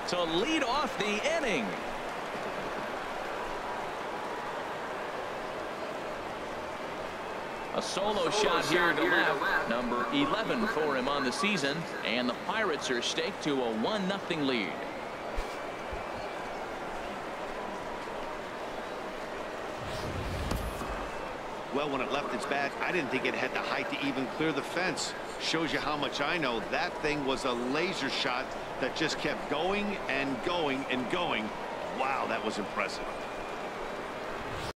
to lead off the inning. A solo shot here to left. Number 11 for him on the season. And the Pirates are staked to a 1-0 lead. Well, when it left its back, I didn't think it had the height to even clear the fence. Shows you how much I know. That thing was a laser shot that just kept going and going and going. Wow, that was impressive.